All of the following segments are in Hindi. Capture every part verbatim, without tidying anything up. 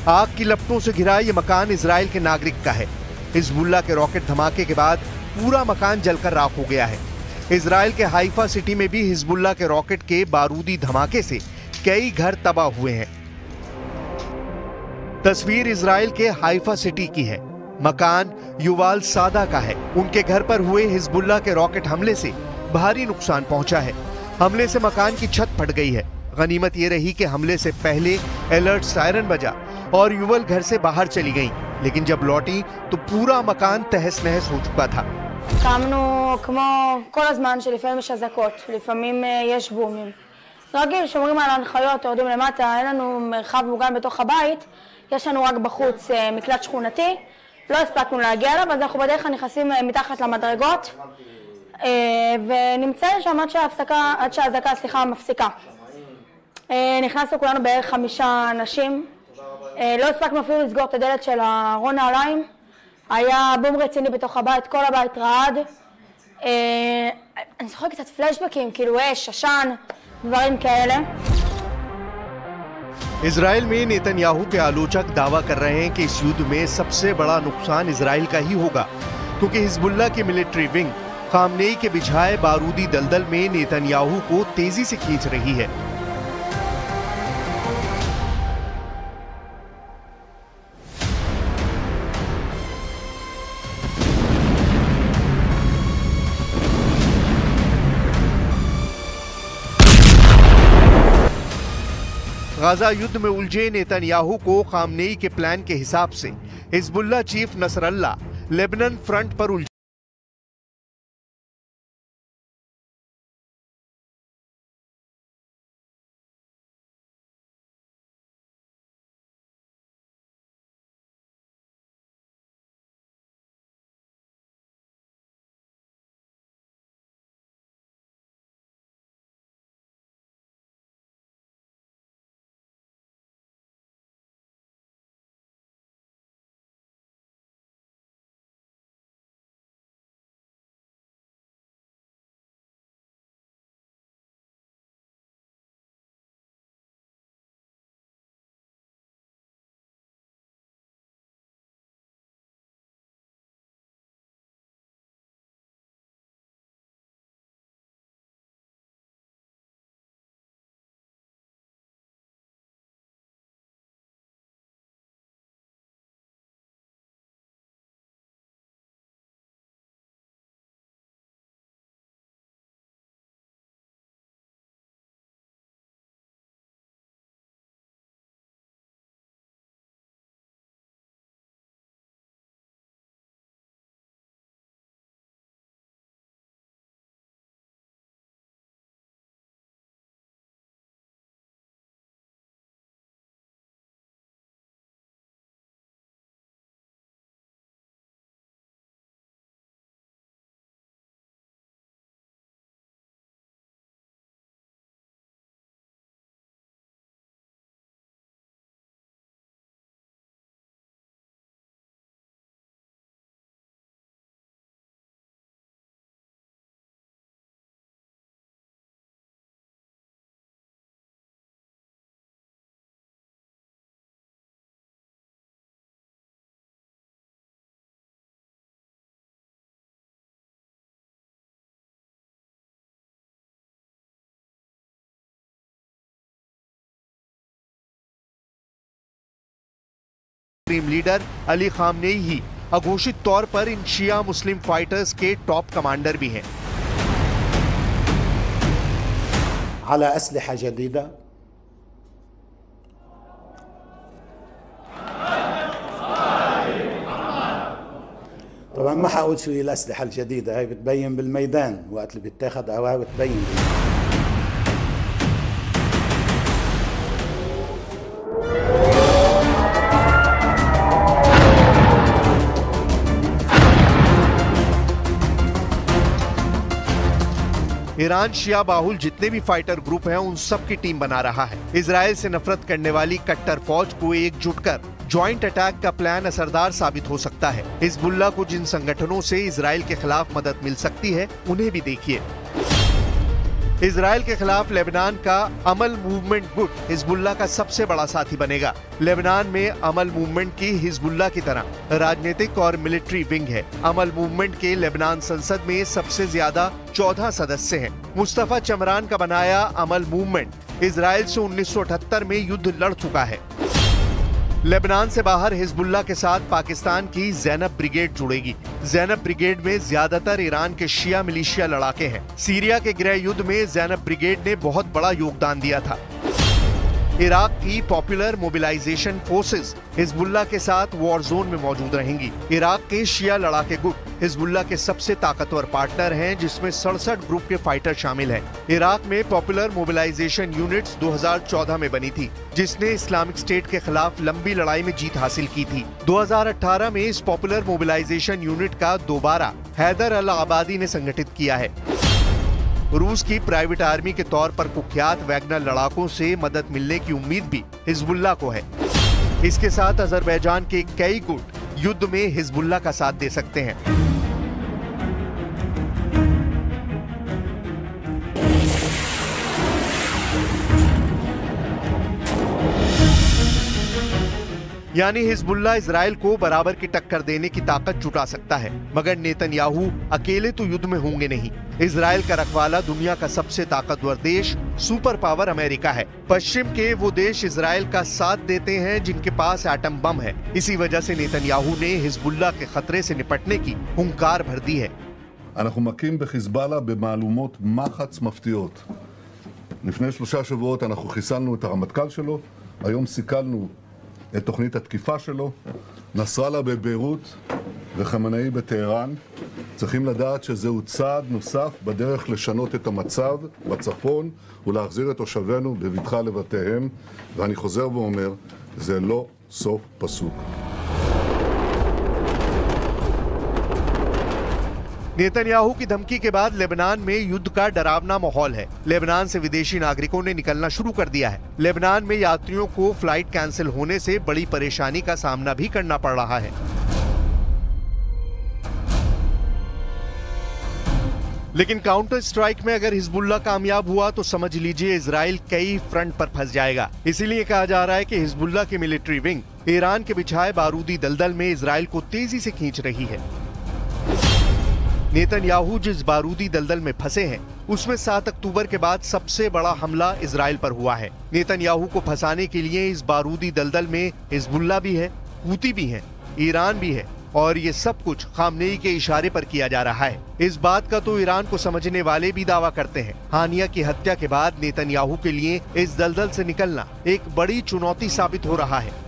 आग की लपटों से घिरा ये मकान इजराइल के नागरिक का है। हिजबुल्लाह के रॉकेट धमाके के बाद पूरा मकान जलकर राख हो गया है। इजराइल के हाइफा सिटी में भी हिजबुल्लाह के रॉकेट के बारूदी धमाके से कई घर तबाह हुए हैं। तस्वीर इजराइल के हाइफा सिटी की है। मकान युवाल सादा का है। उनके घर पर हुए हिजबुल्लाह के रॉकेट हमले से भारी नुकसान पहुंचा है। हमले से मकान की छत फट गई है। गनीमत ये रही कि हमले से पहले अलर्ट सायरन बजा और युवल घर से बाहर चली गईं, लेकिन जब लौटी तो पूरा मकान तहस नहस हो चुका था। קמנו כמו כל הזמן שלפעמים יש אזעקות, לפעמים יש בומים. רגיל, שומרים על ההנחיות, יורדים למטה, אין לנו מרחב מוגן בתוך הבית, יש לנו רק בחוץ מקלט שכונתי, לא הספקנו להגיע אליו, אז אנחנו בדרך כלל נכנסים מתחת למדרגות, ונמצא שם עד שההפסקה, עד שהאזעקה, סליחה, מפסיקה. נכנסנו כולנו בערך חמישה אנשים, לא הספקנו אפילו לסגור את הדלת של ארון העליים, היה בום רציני בתוך הבית, כל הבית רעד. אני זוכרת קצת פלשבקים, כאילו אש, עשן, דברים כאלה. इजराइल में नेतन्याहू के आलोचक दावा कर रहे हैं कि इस युद्ध में सबसे बड़ा नुकसान इजराइल का ही होगा, क्योंकि हिजबुल्लाह की मिलिट्री विंग खामनेई के बिछाए बारूदी दलदल में नेतन्याहू को तेजी से खींच रही है। गाजा युद्ध में उलझे नेतन्याहू को खामनेई के प्लान के हिसाब से Hezbollah chief Nasrallah Lebanon front पर उलझे। सुप्रीम लीडर अली खामनेई ही अघोषित तौर पर इन शिया मुस्लिम फाइटर्स के टॉप कमांडर भी हैं। على أسلحة جديدة طبعا ما حقول شو هي الأسلحة الجديدة، هاي بتبين بالميدان وقت اللي بيتاخد هواها بتبين بالميدان. ईरान शिया बाहुल जितने भी फाइटर ग्रुप हैं उन सब की टीम बना रहा है। इजराइल से नफरत करने वाली कट्टर फौज को एकजुट कर ज्वाइंट अटैक का प्लान असरदार साबित हो सकता है। हिजबुल्लाह को जिन संगठनों से इजराइल के खिलाफ मदद मिल सकती है उन्हें भी देखिए। इजराइल के खिलाफ लेबनान का अमल मूवमेंट गुट हिजबुल्लाह का सबसे बड़ा साथी बनेगा। लेबनान में अमल मूवमेंट की हिजबुल्लाह की तरह राजनीतिक और मिलिट्री विंग है। अमल मूवमेंट के लेबनान संसद में सबसे ज्यादा चौदह सदस्य हैं। मुस्तफा चमरान का बनाया अमल मूवमेंट इजराइल से उन्नीस सौ अठहत्तर में युद्ध लड़ चुका है। लेबनान से बाहर हिजबुल्लाह के साथ पाकिस्तान की ज़ैनब ब्रिगेड जुड़ेगी। ज़ैनब ब्रिगेड में ज्यादातर ईरान के शिया मिलिशिया लड़ाके हैं। सीरिया के गृह युद्ध में ज़ैनब ब्रिगेड ने बहुत बड़ा योगदान दिया था। इराक की पॉपुलर मोबिलाइजेशन फोर्सेस हिजबुल्लाह के साथ वॉर जोन में मौजूद रहेंगी। इराक के शिया लड़ाके गुट हिजबुल्लाह के सबसे ताकतवर पार्टनर हैं, जिसमें सड़सठ ग्रुप के फाइटर शामिल हैं। इराक में पॉपुलर मोबिलाइजेशन यूनिट्स दो हज़ार चौदह में बनी थी, जिसने इस्लामिक स्टेट के खिलाफ लंबी लड़ाई में जीत हासिल की थी। दो हज़ार अठारह में इस पॉपुलर मोबिलाइजेशन यूनिट का दोबारा हैदर अल आबादी ने संगठित किया है। रूस की प्राइवेट आर्मी के तौर पर कुख्यात वैगनर लड़ाकों से मदद मिलने की उम्मीद भी हिजबुल्लाह को है। इसके साथ अजरबैजान के कई गुट युद्ध में हिजबुल्लाह का साथ दे सकते हैं। यानी हिजबुल्लाह इजराइल को बराबर की टक्कर देने की ताकत जुटा सकता है, मगर नेतन्याहू अकेले तो युद्ध में होंगे नहीं। इजराइल का रखवाला दुनिया का सबसे ताकतवर देश सुपर पावर अमेरिका है। पश्चिम के वो देश इजराइल का साथ देते हैं जिनके पास एटम बम है। इसी वजह से नेतन्याहू ने हिजबुल्लाह के खतरे से निपटने की हुंकार भर दी है। אנחנו מכים בחיזבאללה במהלומות מחץ מפתיעות. לפני שלושה שבועות אנחנו חיסלנו את הרמטכ"ל שלו, היום סיכלנו את תוכנית התקיפה שלו, נסראללה בביירות וחמינאי בטהרן. צריכים לדעת שזהו צעד נוסף בדרך לשנות את המצב בצפון ולהחזיר את תושבינו בבטחה לבתיהם, ואני חוזר ואומר, זה לא סוף פסוק. नेतन्याहू की धमकी के बाद लेबनान में युद्ध का डरावना माहौल है। लेबनान से विदेशी नागरिकों ने निकलना शुरू कर दिया है। लेबनान में यात्रियों को फ्लाइट कैंसिल होने से बड़ी परेशानी का सामना भी करना पड़ रहा है। लेकिन काउंटर स्ट्राइक में अगर हिजबुल्लाह कामयाब हुआ तो समझ लीजिए इजराइल कई फ्रंट पर फंस जाएगा। इसीलिए कहा जा रहा है कि हिजबुल्लाह की मिलिट्री विंग ईरान के बिछाए बारूदी दलदल में इजराइल को तेजी से खींच रही है। नेतन्याहू जिस बारूदी दलदल में फंसे हैं, उसमें सात अक्टूबर के बाद सबसे बड़ा हमला इजराइल पर हुआ है। नेतन्याहू को फंसाने के लिए इस बारूदी दलदल में हिजबुल्लाह भी है, हूती भी है, ईरान भी है, और ये सब कुछ खामनेई के इशारे पर किया जा रहा है। इस बात का तो ईरान को समझने वाले भी दावा करते हैं। हानिया की हत्या के बाद नेतन्याहू के लिए इस दलदल से निकलना एक बड़ी चुनौती साबित हो रहा है।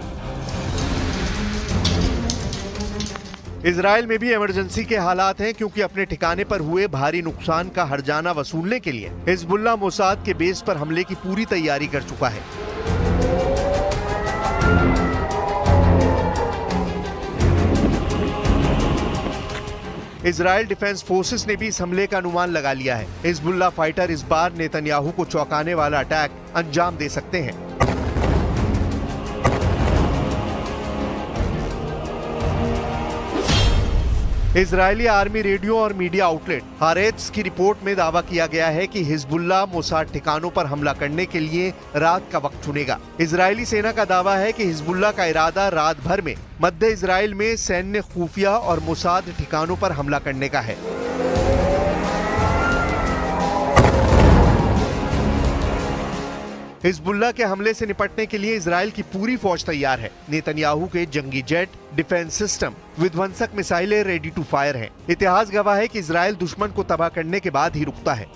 इजराइल में भी इमरजेंसी के हालात हैं, क्योंकि अपने ठिकाने पर हुए भारी नुकसान का हर्जाना वसूलने के लिए हिजबुल्लाह मोसाद के बेस पर हमले की पूरी तैयारी कर चुका है। इजराइल डिफेंस फोर्सेस ने भी इस हमले का अनुमान लगा लिया है। हिजबुल्लाह फाइटर इस बार नेतन्याहू को चौंकाने वाला अटैक अंजाम दे सकते हैं। इजरायली आर्मी रेडियो और मीडिया आउटलेट हारेट्स की रिपोर्ट में दावा किया गया है कि हिजबुल्लाह मोसाद ठिकानों पर हमला करने के लिए रात का वक्त चुनेगा। इजरायली सेना का दावा है कि हिजबुल्लाह का इरादा रात भर में मध्य इजराइल में सैन्य खुफिया और मोसाद ठिकानों पर हमला करने का है। हिजबुल्लाह के हमले से निपटने के लिए इजराइल की पूरी फौज तैयार है। नेतन्याहू के जंगी जेट, डिफेंस सिस्टम, विध्वंसक मिसाइलें रेडी टू फायर हैं। इतिहास गवाह है कि इजराइल दुश्मन को तबाह करने के बाद ही रुकता है।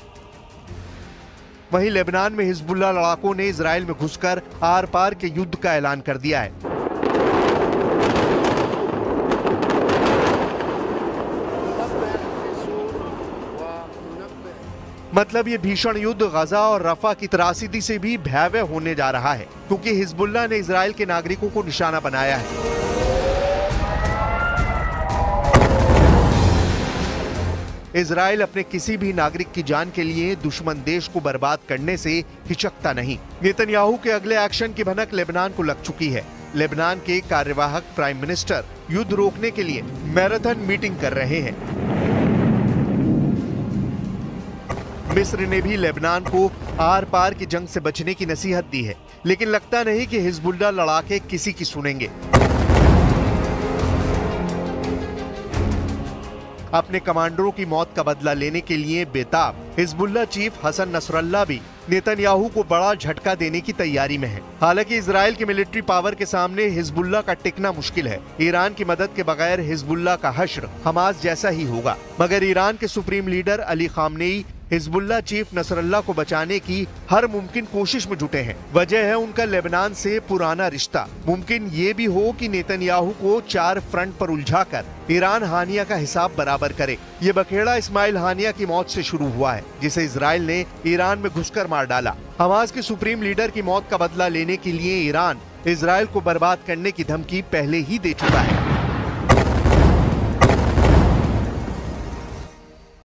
वहीं लेबनान में हिजबुल्लाह लड़ाकों ने इजराइल में घुसकर आर पार के युद्ध का ऐलान कर दिया है। मतलब ये भीषण युद्ध गजा और रफा की त्रासदी से भी भयावह होने जा रहा है, क्योंकि हिजबुल्लाह ने इजराइल के नागरिकों को निशाना बनाया है। इजराइल अपने किसी भी नागरिक की जान के लिए दुश्मन देश को बर्बाद करने से हिचकता नहीं। नेतन्याहू के अगले एक्शन की भनक लेबनान को लग चुकी है। लेबनान के कार्यवाहक प्राइम मिनिस्टर युद्ध रोकने के लिए मैराथन मीटिंग कर रहे हैं। मिस्र ने भी लेबनान को आर पार की जंग से बचने की नसीहत दी है, लेकिन लगता नहीं कि हिजबुल्लाह लड़ाके किसी की सुनेंगे। अपने कमांडरों की मौत का बदला लेने के लिए बेताब हिजबुल्लाह चीफ हसन नसरल्लाह भी नेतन्याहू को बड़ा झटका देने की तैयारी में है। हालांकि इजराइल की मिलिट्री पावर के सामने हिजबुल्लाह का टिकना मुश्किल है। ईरान की मदद के बगैर हिजबुल्लाह का हश्र हमास जैसा ही होगा, मगर ईरान के supreme leader Ali Khamenei Hezbollah chief Nasrallah को बचाने की हर मुमकिन कोशिश में जुटे हैं। वजह है उनका लेबनान से पुराना रिश्ता। मुमकिन ये भी हो कि नेतन्याहू को चार फ्रंट पर उलझाकर ईरान हानिया का हिसाब बराबर करे। ये बखेड़ा इस्माइल हानिया की मौत से शुरू हुआ है, जिसे इजराइल ने ईरान में घुसकर मार डाला। हमास के सुप्रीम लीडर की मौत का बदला लेने के लिए ईरान इजराइल को बर्बाद करने की धमकी पहले ही दे चुका है।